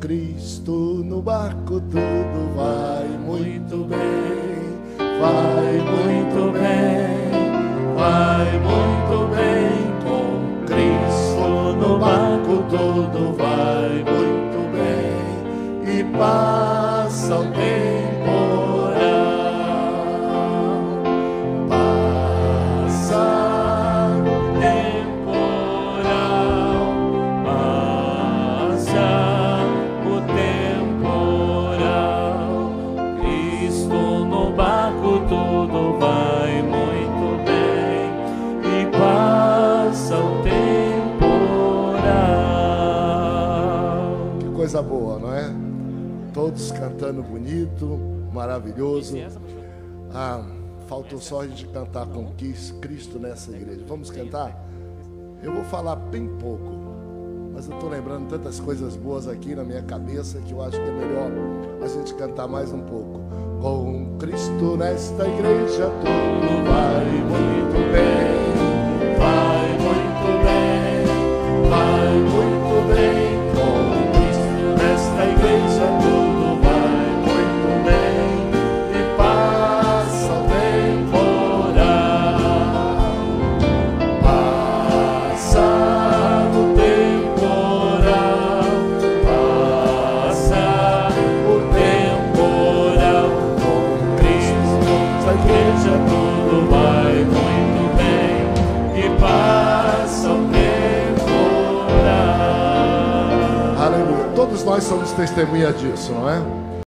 Cristo no barco tudo vai muito bem, vai muito bem, vai muito bem. Com Cristo no barco tudo vai muito bem e passa o temporal, passa o temporal, passa o temporal. Cristo no barco tudo vai muito bem e passa o temporal. Que coisa boa, não é? Todos cantando bonito, maravilhoso. Faltou só a gente cantar com Cristo nessa igreja. Vamos cantar? Eu vou falar bem pouco, mas eu estou lembrando tantas coisas boas aqui na minha cabeça que eu acho que é melhor a gente cantar mais um pouco. Com Cristo nesta igreja tudo vai muito bem, vai muito bem, vai muito bem. Com Cristo nesta igreja tudo vai muito bem e passa o temporal, passa o temporal, passa o temporal. Com Cristo nesta igreja tudo vai muito bem e passa o temporal. Aleluia. Todos nós somos testemunha disso, não é?